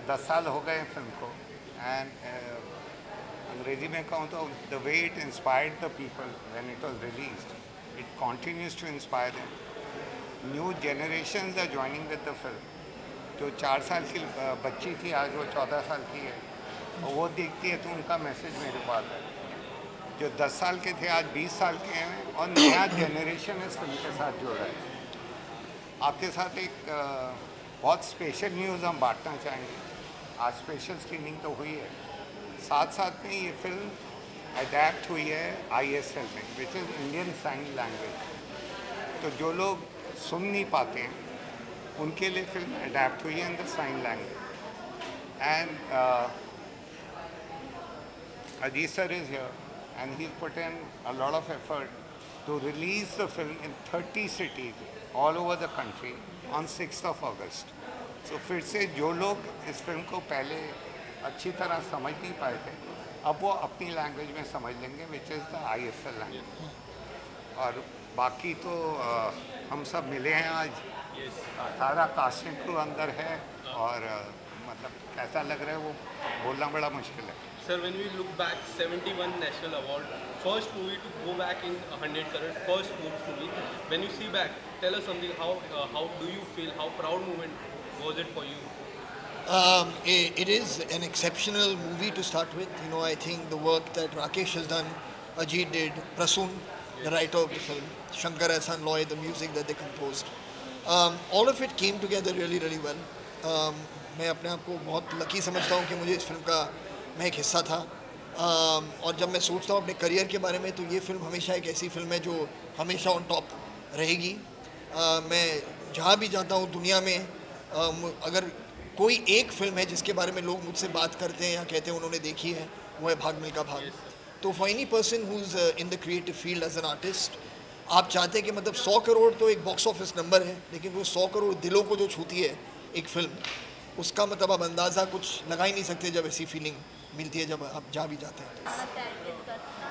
10 साल हो गए फिल्म को एंड अंग्रेजी में कहूँ तो the way it inspired the people when it was released it continues to inspire them new generations are joining with the film जो 4 साल की बच्ची थी आज वो 14 साल की है और वो देखती है तो उनका मैसेज मेरे को आता है जो 10 साल के थे आज 20 साल के हैं और नया जनरेशन इस फिल्म के साथ जुड़ रहा है आपके साथ एक बहुत स्पेशल न्यूज़ हम बांटना चाहेंगे आज स्पेशल स्क्रीनिंग तो हुई है साथ साथ में ये फिल्म अडेप्ट हुई है ISL में which is Indian sign language तो जो लोग सुन नहीं पाते हैं उनके लिए फिल्म अडेप्ट हुई है in the sign language and Aziz sir is here and he's put in a lot of effort to release the film in 30 cities all over the country on 6th of August. So फिर से जो लोग इस film को पहले अच्छी तरह समझ नहीं पाए थे अब वो अपनी लैंग्वेज में समझ लेंगे which is the ISL language और बाकी तो हम सब मिले हैं आज सारा कास्टिंग क्रू अंदर है और मतलब कैसा लग रहा है वो बोलना बड़ा मुश्किल है Sir, when we look back, 71 National Award, first movie to go back in 100 crore, first sports movie. When you see back, tell us something. How do you feel? How proud moment was it for you? It is an exceptional movie to start with. You know, I think the work that Rakesh has done, Ajit did, Prasoon, the writer of the film, Shankar Ehsaan Loy, the music that they composed. All of it came together really, really well. मैं अपने आप को बहुत lucky समझता हूँ कि मुझे इस फिल्म का मैं एक हिस्सा था और जब मैं सोचता हूँ अपने करियर के बारे में तो ये फिल्म हमेशा एक ऐसी फिल्म है जो हमेशा ऑन टॉप रहेगी मैं जहाँ भी जाता हूँ दुनिया में अगर कोई एक फिल्म है जिसके बारे में लोग मुझसे बात करते हैं या कहते हैं उन्होंने देखी है वो है भाग मिल्खा भाग तो for any person who is in the creative field as an artist आप चाहते हैं कि मतलब 100 करोड़ तो एक बॉक्स ऑफिस नंबर है लेकिन वो 100 करोड़ दिलों को जो छूती है एक फिल्म उसका मतलब आप अंदाज़ा कुछ लगा ही नहीं सकते जब ऐसी फीलिंग मिलती है जब आप जा भी जाते हैं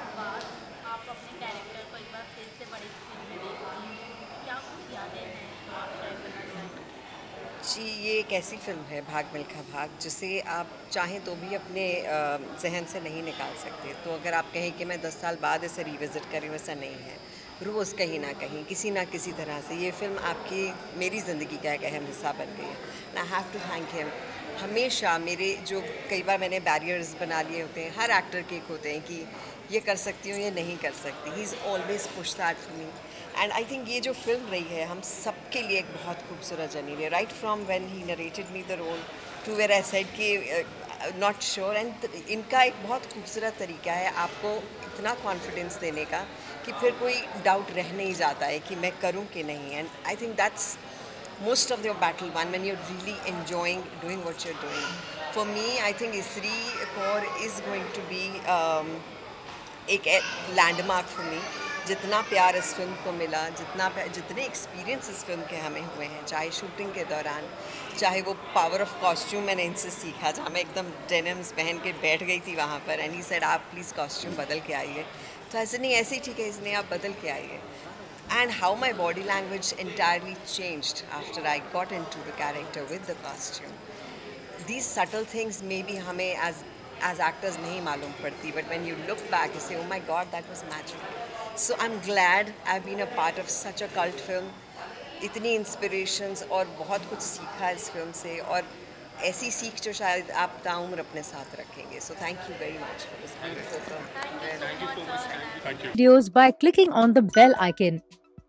जी ये एक ऐसी फिल्म है भाग मिल्खा भाग जिसे आप चाहें तो भी अपने जहन से नहीं निकाल सकते तो अगर आप कहें कि मैं 10 साल बाद इसे रिविज़िट करूँ वैसा नहीं है रोज़ कहीं ना कहीं किसी ना किसी तरह से ये फिल्म आपकी मेरी ज़िंदगी का एक अहम हिस्सा बन गई है I have to thank him हमेशा मेरे जो कई बार मैंने बैरियर्स बना लिए होते हैं हर एक्टर के एक होते हैं कि ये कर सकती हूँ ये नहीं कर सकती he is always push that for me and I think ये जो फिल्म रही है हम सब के लिए एक बहुत खूबसूरत जर्नी है right from when he narrated me the role to where I said कि नॉट श्योर एंड इनका एक बहुत खूबसूरत तरीका है आपको इतना कॉन्फिडेंस देने का कि फिर कोई डाउट रह नहीं जाता है कि मैं करूं कि नहीं and I think that's most of your battle one when you're really enjoying doing what you're doing. For me, I think Isri Kaur is going to be एक लैंडमार्क फॉर मी जितना प्यार इस फिल्म को मिला जितने experience इस film के हमें हुए हैं चाहे शूटिंग के दौरान चाहे वो पावर ऑफ कॉस्ट्यूम मैंने इनसे सीखा जहाँ मैं एकदम डेनिम्स पहन के बैठ गई थी वहाँ पर एंड ही सेड आप प्लीज़ कॉस्ट्यूम बदल के आइए तो ऐसे नहीं ऐसे ही ठीक है इसलिए आप बदल के आइए and how my body language entirely changed after I got into the character with the costume. These subtle things maybe हमें as actors नहीं मालूम पड़ती but when you look back you say oh my god that was magic. So I'm glad I've been a part of such a cult film. इतनी inspirations और बहुत कुछ सीखा इस फिल्म से और ऐसी सीख जो शायद आप ताउम्र अपने साथ रखेंगे. So thank you very much for this beautiful film. Thank you so much. Videos by clicking on the bell icon.